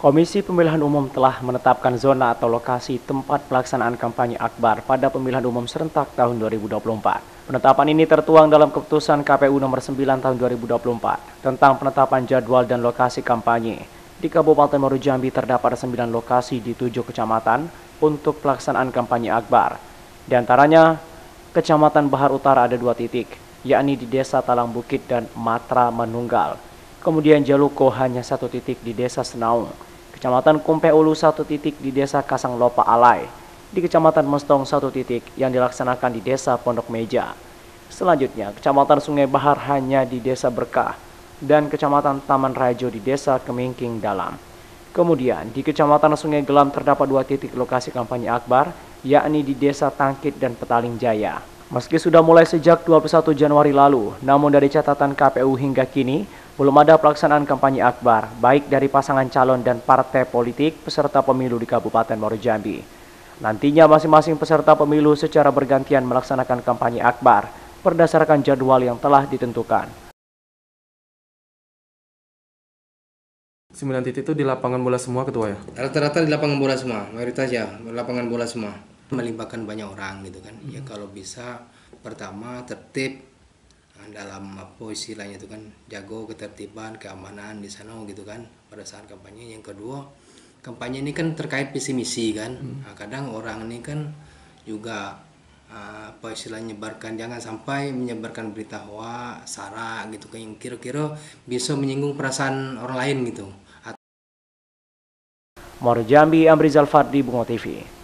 Komisi Pemilihan Umum telah menetapkan zona atau lokasi tempat pelaksanaan kampanye akbar pada pemilihan umum serentak tahun 2024. Penetapan ini tertuang dalam keputusan KPU nomor 9 tahun 2024 tentang penetapan jadwal dan lokasi kampanye. Di Kabupaten Muaro Jambi terdapat 9 lokasi di 7 kecamatan untuk pelaksanaan kampanye akbar. Di antaranya, Kecamatan Bahar Utara ada 2 titik, yakni di Desa Talang Bukit dan Matra Manunggal. Kemudian Jaluko hanya 1 titik di Desa Senaung. Kecamatan Kumpe Ulu 1 titik di Desa Kasang Lopa Alai. Di Kecamatan Mestong 1 titik yang dilaksanakan di Desa Pondok Meja. Selanjutnya, Kecamatan Sungai Bahar hanya di Desa Berkah dan Kecamatan Taman Rajo di Desa Kemingking Dalam. Kemudian, di Kecamatan Sungai Gelam terdapat 2 titik lokasi kampanye akbar, yakni di Desa Tangkit dan Petaling Jaya. Meski sudah mulai sejak 21 Januari lalu, namun dari catatan KPU hingga kini, belum ada pelaksanaan kampanye akbar, baik dari pasangan calon dan partai politik peserta pemilu di Kabupaten Muaro Jambi. Nantinya masing-masing peserta pemilu secara bergantian melaksanakan kampanye akbar berdasarkan jadwal yang telah ditentukan. 9 titik itu di lapangan bola semua, Ketua ya? Rata-rata di lapangan bola semua, mayoritas ya lapangan bola semua. Melibatkan banyak orang gitu kan. Ya kalau bisa pertama tertib dalam apa istilahnya itu kan, jago ketertiban, keamanan di sana gitu kan pada saat kampanye. Yang kedua, kampanye ini kan terkait visi misi kan. Nah, kadang orang ini kan juga apa istilahnya menyebarkan, jangan sampai menyebarkan berita hoax, sara gitu kan, yang kira-kira bisa menyinggung perasaan orang lain gitu. Muaro Jambi, Amrizal Fadli, Bungo TV.